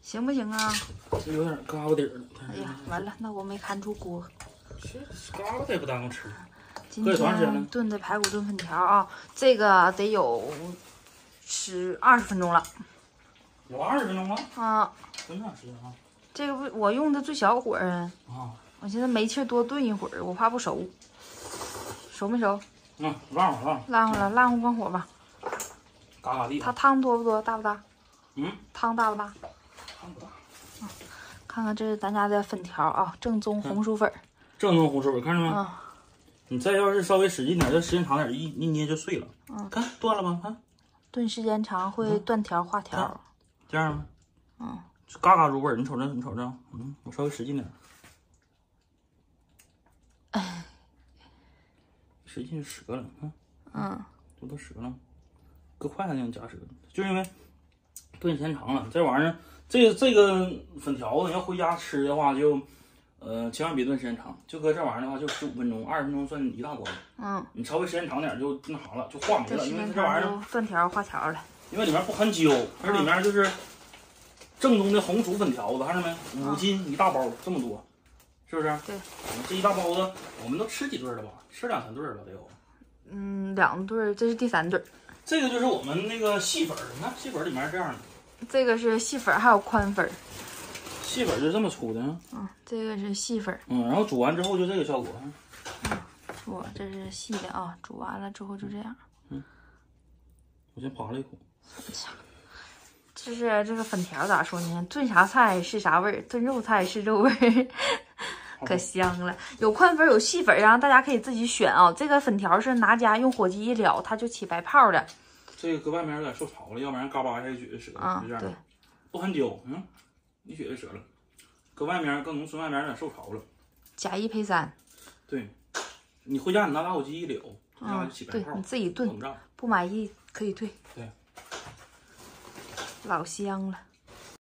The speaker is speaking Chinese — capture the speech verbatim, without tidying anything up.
行不行啊？ 这有点嘎巴底儿了。 哎呀，完了，那我没看出锅。 这嘎巴它也不耽误吃。 今天炖的排骨炖粉条啊，这个得有十二十分钟了。 有二十分钟了？ 啊， 这么长时间啊？ 这个不我用的最小火啊。 啊。 我现在煤气多炖一会儿，我怕不熟。熟没熟？ 嗯，烂乎了。 烂乎了，烂乎关火吧。 嘎嘎地。 它汤多不多？大不大？ 嗯。 汤大不大？ 汤不大。 啊，看看这是咱家的粉条啊，正宗红薯粉。 正宗红薯粉，看着没？ 啊。 你再要是稍微使劲点，这时间长点，一一捏就碎了。 嗯。 看断了吗？看。 炖时间长会断条化条。 这样吗？ 嗯。 嘎嘎入味儿，你瞅着，你瞅着，嗯，我稍微使劲点。 哎。 使劲就折了，看。 嗯。 这都折了，搁筷子那样夹折，就是因为炖时间长了。这玩意儿，这这个粉条子，你要回家吃的话就，呃，千万别炖时间长。就搁这玩意儿的话，就十五分钟，二十分钟算一大锅。 嗯。 你稍微时间长点就那啥了，就化没了，因为这玩意儿断条化条了。 因为里面不含胶，而里面就是正宗的红薯粉条子，看着没？五斤一大包，这么多，是不是？ 对。 这一大包子，我们都吃几对了吧？吃两三对了得有。 嗯，两对，这是第三对。 这个就是我们那个细粉，你看细粉里面是这样的。 这个是细粉，还有宽粉。 细粉就这么粗的。 嗯，这个是细粉。 嗯，然后煮完之后就这个效果。 嗯，我这是细的啊，煮完了之后就这样。 嗯，我先扒了一口。 这是这个粉条咋说呢？炖啥菜是啥味儿，炖肉菜是肉味儿。可香了，有宽粉有细粉，然后大家可以自己选啊。这个粉条是拿家用火鸡一燎，它就起白泡了。 这个搁外面有点受潮了，要不然嘎巴一下就撅折了， 啊、 就这样。 对， 不含胶，嗯，一撅就折了。搁外面，搁农村外面有点受潮了。 假一赔三。 对，你回家你拿打火机一燎， 嗯， 就起白泡。 对，你自己炖，不满意可以退。 对， 老香了。